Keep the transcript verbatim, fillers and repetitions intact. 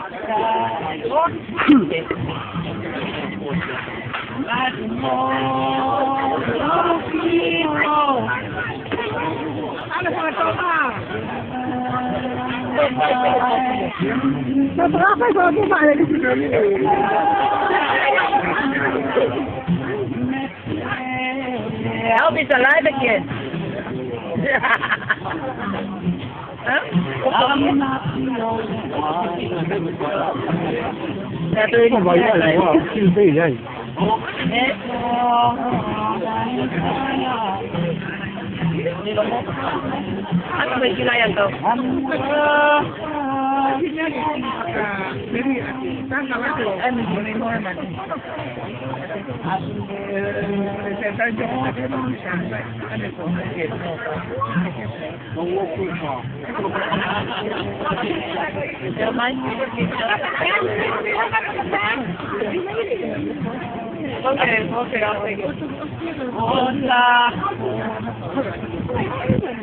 Ano sa ito ka? Natrapay ko ako ba? Elvis alive again. Huh? Natuloy Ano ba yan? Wow, silbi yan. Eh? Ano ba yung kinayan to? Ay, may Norman. Okay, okay, I'll take it. Hola.